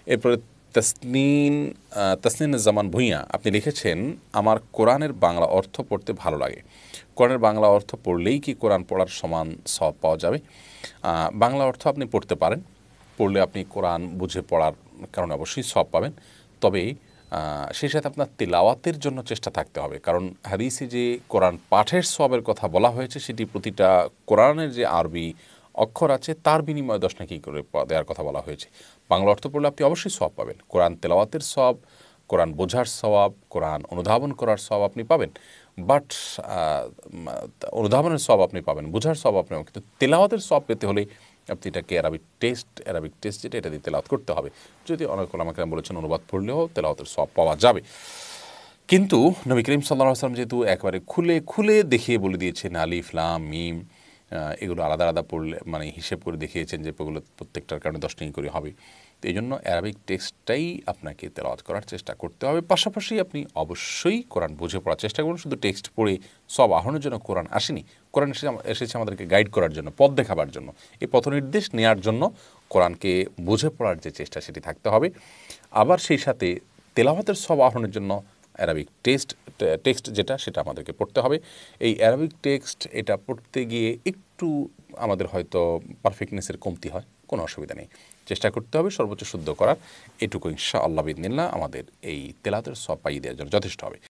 এরপরে তাসনিন জামান ভূঁইয়া আপনি লিখেছেন, আমার কোরআনের বাংলা অর্থ পড়তে ভালো লাগে। কোরআনের বাংলা অর্থ পড়লেই কি কোরআন পড়ার সমান সওয়াব পাওয়া যাবে? বাংলা অর্থ আপনি পড়তে পারেন, পড়লে আপনি কোরআন বুঝে পড়ার কারণে অবশ্যই সওয়াব পাবেন। তবে সেই সাথে আপনার তিলাওয়াতের জন্য চেষ্টা থাকতে হবে, কারণ হাদিসে যে কোরআন পাঠের সওয়াবের কথা বলা হয়েছে সেটি প্রতিটা কোরআনের যে আরবি অক্ষর আছে তার বিনিময়ে 10 নেকি করে দেওয়ার কথা বলা হয়েছে। বাংলা অর্থ পড়লে আপনি অবশ্যই সওয়াব পাবেন। কোরআন তেলাওয়াতের সওয়াব, কোরআন বোঝার সওয়াব, কোরআন অনুধাবন করার সওয়াব আপনি পাবেন, বাট অনুধাবনের সওয়াব আপনি পাবেন, বোঝার সওয়াব আপনি পাবেন, কিন্তু তেলাওয়াতের সওয়াব পেতে হলে আপনি এটাকে অ্যারাবিক টেস্ট যেটা এটা দিয়ে তেলাওয়াত করতে হবে। যদি অনেক ওলামা কেরাম বলেছেন অনুবাদ পড়লেও তেলাওয়াতের সওয়াব পাওয়া যাবে। কিন্তু নবী করিম সাল্লাল্লাহু আলাইহি ওয়াসাল্লাম যেহেতু একবারে খুলে দেখিয়ে বলে দিয়েছেন আলিফ লাম মিম এগুলো আলাদা আলাদা পড়লে মানে হিসেব করে দেখিয়েছেন যে এগুলো প্রত্যেকটার কারণে 10 নেকি করে হবে। তো এই জন্য অ্যারাবিক টেক্সটটাই আপনাকে তেলাওয়াত করার চেষ্টা করতে হবে। পাশাপাশি আপনি অবশ্যই কোরআন বুঝে পড়ার চেষ্টা করুন। শুধু টেক্সট পড়ে সব আহরণের জন্য কোরআন আসেনি। কোরআন এসেছে আমাদেরকে গাইড করার জন্য, পথ দেখাবার জন্য, এই পথনির্দেশ নেওয়ার জন্য কোরআনকে বুঝে পড়ার যে চেষ্টা সেটি থাকতে হবে। আবার সেই সাথে তেলাওয়াতের সব আহরণের জন্য অ্যারাবিক টেক্সট যেটা সেটা আমাদেরকে পড়তে হবে। এই অ্যারাবিক টেক্সট এটা পড়তে গিয়ে একটু আমাদের হয়তো পারফেক্টনেসের কমতি হয়, কোনো অসুবিধা নেই, চেষ্টা করতে হবে সর্বোচ্চ শুদ্ধ করার। এটুকু ইনশাআল্লাহ বিইذনিল্লাহ আমাদের এই তেলাওয়াতের সওয়াব পাইয়ে দেওয়ার জন্য যথেষ্ট হবে।